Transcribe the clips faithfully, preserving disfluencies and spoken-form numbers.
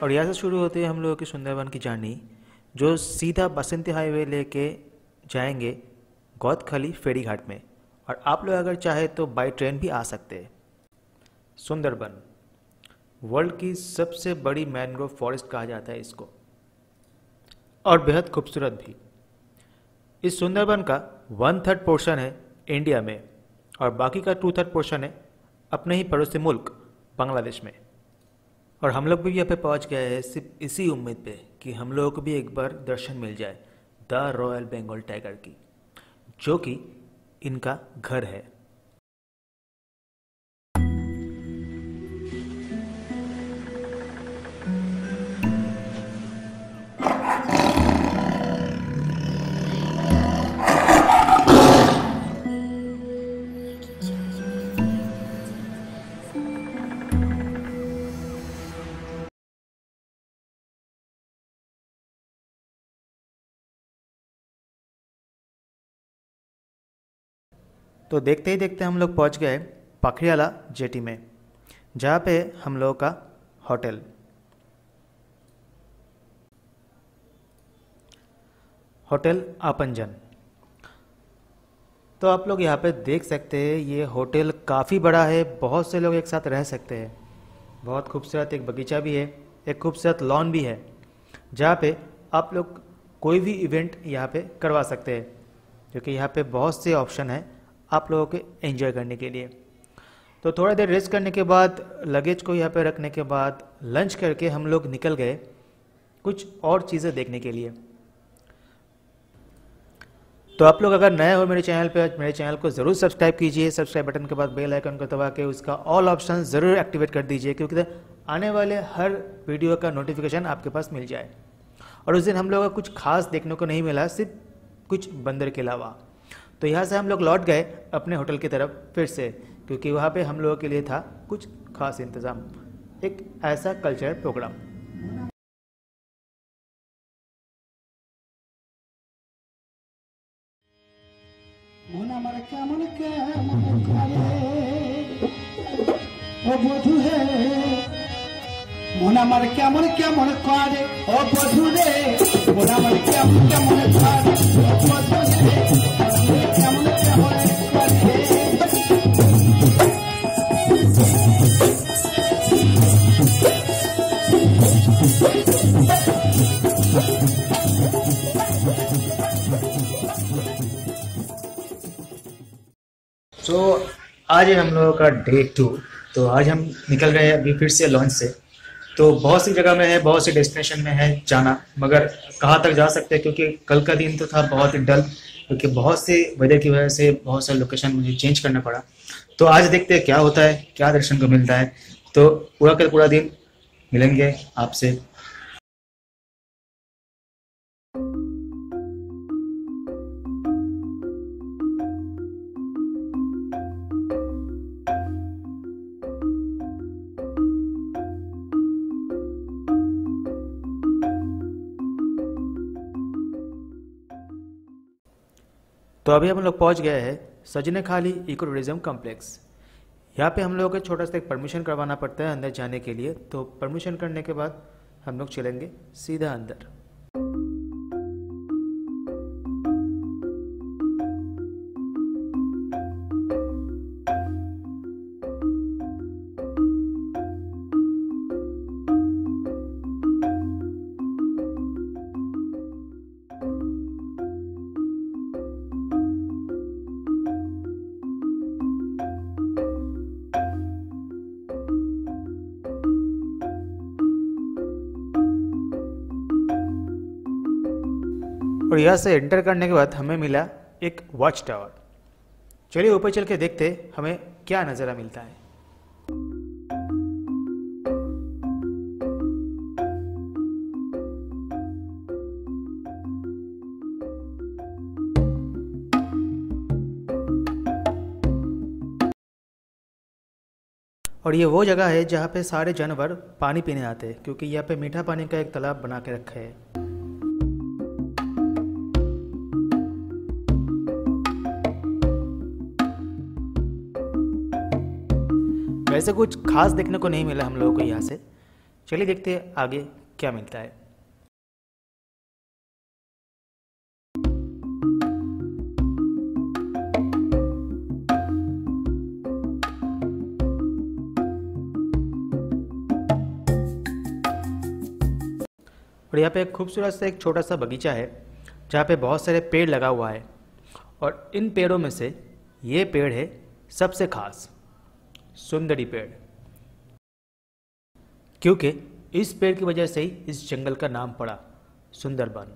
और यहाँ से शुरू होती है हम लोगों की सुंदरबन की जर्नी, जो सीधा बसंती हाईवे लेके जाएंगे गौतखली फेरी घाट में। और आप लोग अगर चाहे तो बाई ट्रेन भी आ सकते हैं। सुंदरबन वर्ल्ड की सबसे बड़ी मैंग्रोव फॉरेस्ट कहा जाता है इसको, और बेहद खूबसूरत भी। इस सुंदरबन का वन थर्ड पोर्शन है इंडिया में और बाकी का टू थर्ड पोर्शन है अपने ही पड़ोसी मुल्क बांग्लादेश में। और हम लोग भी यहाँ पे पहुँच गए हैं सिर्फ इसी उम्मीद पे कि हम लोगों को भी एक बार दर्शन मिल जाए द रॉयल बंगाल टाइगर की, जो कि इनका घर है। तो देखते ही देखते हम लोग पहुंच गए पखड़ियाला जेटी में, जहाँ पे हम लोगों का होटल। होटल आपनजन। तो आप लोग यहाँ पे देख सकते हैं ये होटल काफ़ी बड़ा है, बहुत से लोग एक साथ रह सकते हैं। बहुत खूबसूरत एक बगीचा भी है, एक खूबसूरत लॉन भी है, जहाँ पे आप लोग कोई भी इवेंट यहाँ पे करवा सकते हैं, क्योंकि यहाँ पे बहुत से ऑप्शन है आप लोगों के एंजॉय करने के लिए। तो थोड़ा देर रेस्ट करने के बाद, लगेज को यहाँ पे रखने के बाद, लंच करके हम लोग निकल गए कुछ और चीज़ें देखने के लिए। तो आप लोग अगर नए हो मेरे चैनल पे, मेरे चैनल को ज़रूर सब्सक्राइब कीजिए। सब्सक्राइब बटन के बाद बेल आइकन को दबा के उसका ऑल ऑप्शन ज़रूर एक्टिवेट कर दीजिए, क्योंकि आने वाले हर वीडियो का नोटिफिकेशन आपके पास मिल जाए। और उस दिन हम लोगों को कुछ खास देखने को नहीं मिला, सिर्फ कुछ बंदर के अलावा। तो यहाँ से हम लोग लौट गए अपने होटल की तरफ फिर से, क्योंकि वहाँ पे हम लोगों के लिए था कुछ खास इंतज़ाम, एक ऐसा कल्चरल प्रोग्राम। मोना मार क्या मन क्या मन करे ओ बधु रे, मोना मार क्या मन क्या मन करे ओ बधु रे, क्या मन क्या मन करे। तो आज है हम लोगों का डे टू। तो आज हम निकल रहे हैं अभी फिर से लॉन्च से। तो बहुत सी जगह में है, बहुत सी डेस्टिनेशन में है जाना, मगर कहाँ तक जा सकते हैं, क्योंकि कल का दिन तो था बहुत ही डल, क्योंकि बहुत से वेदर की वजह से बहुत सारे लोकेशन मुझे चेंज करना पड़ा। तो आज देखते हैं क्या होता है, क्या दर्शन को मिलता है। तो पूरा कर पूरा दिन मिलेंगे आपसे। तो अभी हम लोग पहुंच गए हैं सजने खाली इको टूरिज्म कॉम्प्लेक्स। यहाँ पे हम लोगों को छोटा सा एक परमिशन करवाना पड़ता है अंदर जाने के लिए। तो परमिशन करने के बाद हम लोग चलेंगे सीधा अंदर। और यहाँ से एंटर करने के बाद हमें मिला एक वॉच टावर। चलिए ऊपर चल के देखते हमें क्या नज़ारा मिलता है। और ये वो जगह है जहाँ पे सारे जानवर पानी पीने आते हैं, क्योंकि यहाँ पे मीठा पानी का एक तालाब बना के रखा है। वैसे कुछ खास देखने को नहीं मिला हम लोगों को यहाँ से, चलिए देखते हैं आगे क्या मिलता है। और यहाँ पे एक खूबसूरत सा एक छोटा सा बगीचा है जहाँ पे बहुत सारे पेड़ लगा हुआ है, और इन पेड़ों में से ये पेड़ है सबसे खास सुंदरी पेड़, क्योंकि इस पेड़ की वजह से ही इस जंगल का नाम पड़ा सुंदरबन।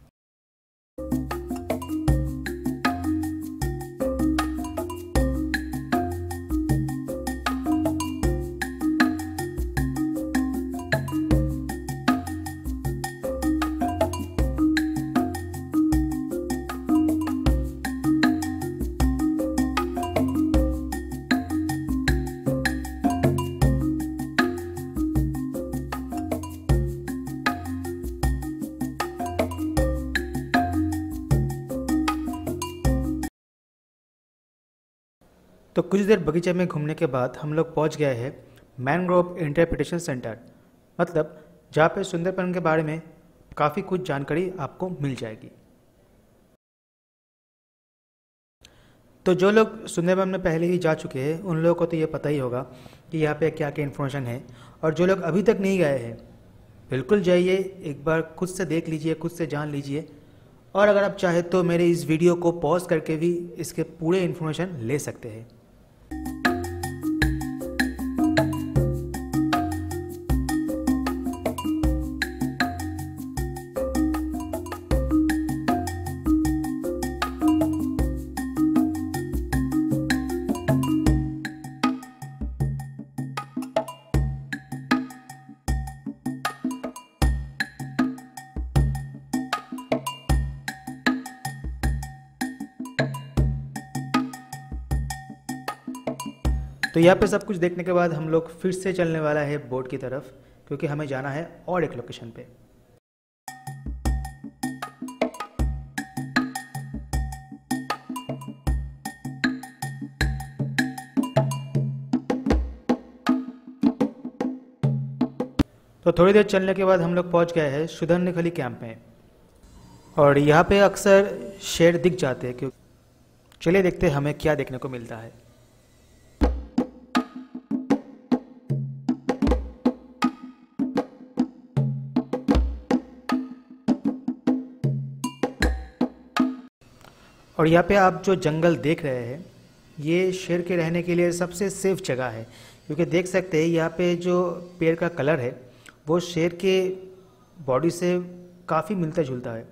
तो कुछ देर बगीचे में घूमने के बाद हम लोग पहुंच गए हैं मैनग्रोव इंटरप्रिटेशन सेंटर, मतलब जहाँ पे सुंदरबन के बारे में काफ़ी कुछ जानकारी आपको मिल जाएगी। तो जो लोग सुंदरबन में पहले ही जा चुके हैं उन लोगों को तो ये पता ही होगा कि यहाँ पे क्या क्या इन्फॉर्मेशन है, और जो लोग अभी तक नहीं गए हैं बिल्कुल जाइए, एक बार खुद से देख लीजिए, खुद से जान लीजिए, और अगर आप चाहे तो मेरे इस वीडियो को पॉज करके भी इसके पूरे इन्फॉर्मेशन ले सकते हैं। तो यहाँ पे सब कुछ देखने के बाद हम लोग फिर से चलने वाला है बोट की तरफ, क्योंकि हमें जाना है और एक लोकेशन पे। तो थोड़ी देर चलने के बाद हम लोग पहुँच गए हैं सुंदरबन कैंप में, और यहाँ पे अक्सर शेर दिख जाते हैं, क्योंकि चलिए देखते हैं हमें क्या देखने को मिलता है। और यहाँ पे आप जो जंगल देख रहे हैं ये शेर के रहने के लिए सबसे सेफ जगह है, क्योंकि देख सकते हैं यहाँ पे जो पेड़ का कलर है वो शेर के बॉडी से काफ़ी मिलता जुलता है।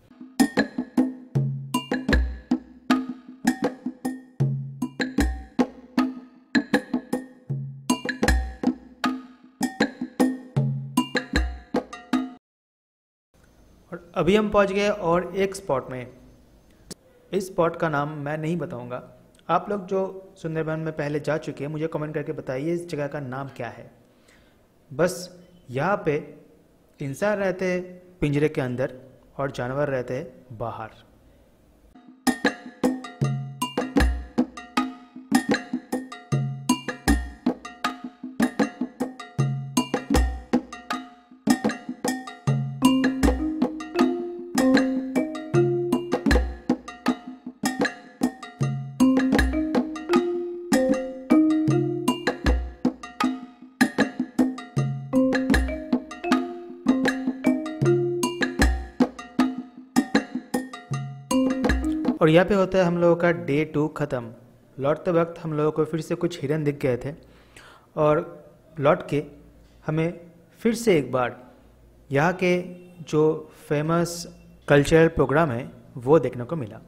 और अभी हम पहुँच गए और एक स्पॉट में। इस स्पॉट का नाम मैं नहीं बताऊंगा, आप लोग जो सुंदरबन में पहले जा चुके हैं मुझे कमेंट करके बताइए इस जगह का नाम क्या है। बस यहाँ पे इंसान रहते हैं पिंजरे के अंदर और जानवर रहते हैं बाहर। और यहाँ पे होता है हम लोगों का डे टू ख़त्म। लौटते वक्त हम लोगों को फिर से कुछ हिरन दिख गए थे, और लौट के हमें फिर से एक बार यहाँ के जो फेमस कल्चरल प्रोग्राम है वो देखने को मिला।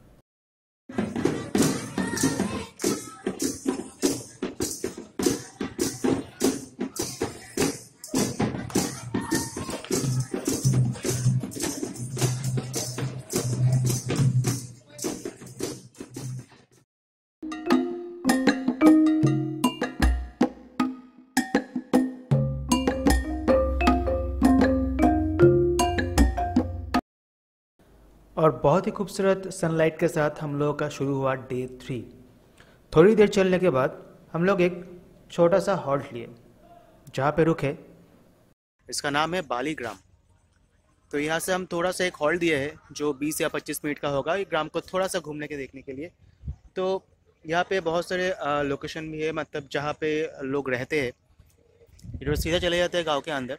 और बहुत ही खूबसूरत सनलाइट के साथ हम लोगों का शुरू हुआ डे थ्री। थोड़ी देर चलने के बाद हम लोग एक छोटा सा हॉल्ट लिए, जहाँ पे रुके इसका नाम है बाली ग्राम। तो यहाँ से हम थोड़ा सा एक हॉल्ट दिए है जो बीस या पच्चीस मिनट का होगा ये ग्राम को थोड़ा सा घूमने के देखने के लिए। तो यहाँ पे बहुत सारे लोकेशन भी है, मतलब जहाँ पे लोग रहते हैं। इधर सीधा चले जाते हैं गांव के अंदर।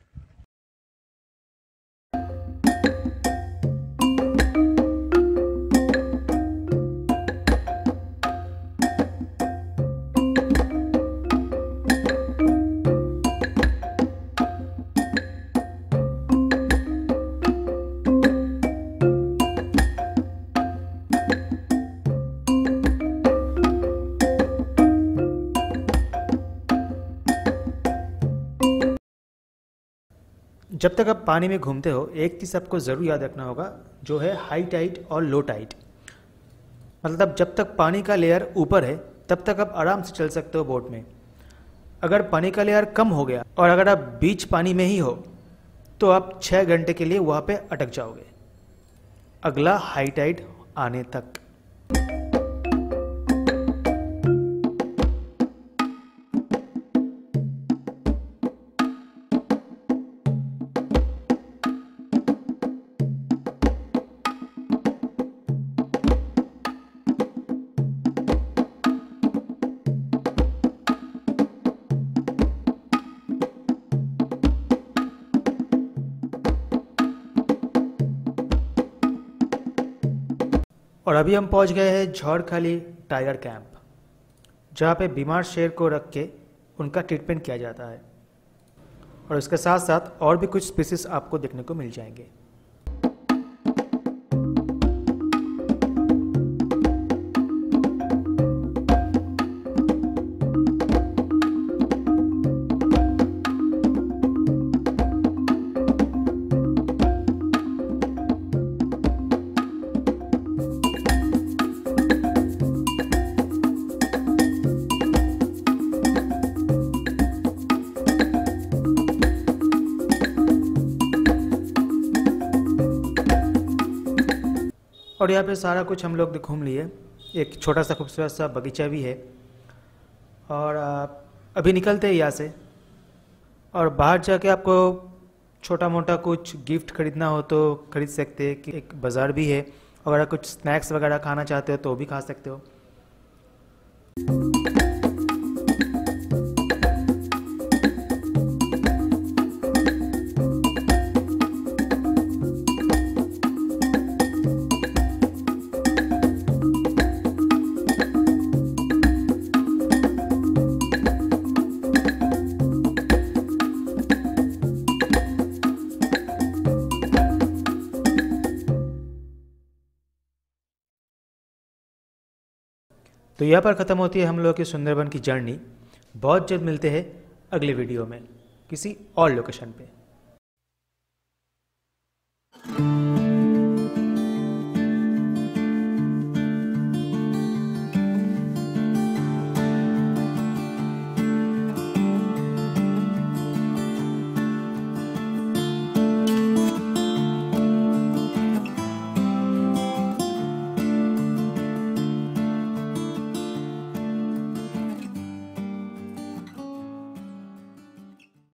जब तक आप पानी में घूमते हो एक चीज़ आपको ज़रूर याद रखना होगा, जो है हाई टाइड और लो टाइड। मतलब जब तक पानी का लेयर ऊपर है तब तक आप आराम से चल सकते हो बोट में। अगर पानी का लेयर कम हो गया और अगर आप बीच पानी में ही हो तो आप छः घंटे के लिए वहाँ पे अटक जाओगे, अगला हाई टाइड आने तक। और अभी हम पहुंच गए हैं झौड़खाली टाइगर कैंप, जहां पे बीमार शेर को रख के उनका ट्रीटमेंट किया जाता है। और इसके साथ साथ और भी कुछ स्पीसीज आपको देखने को मिल जाएंगे। और यहाँ पे सारा कुछ हम लोग घूम लिए। एक छोटा सा खूबसूरत सा बगीचा भी है। और अभी निकलते हैं यहाँ से, और बाहर जाके आपको छोटा मोटा कुछ गिफ्ट खरीदना हो तो खरीद सकते हैं। कि एक बाज़ार भी है, अगर कुछ स्नैक्स वगैरह खाना चाहते हो तो भी खा सकते हो। तो यहाँ पर ख़त्म होती है हम लोग की सुंदरबन की जर्नी। बहुत जल्द मिलते हैं अगले वीडियो में किसी और लोकेशन पे।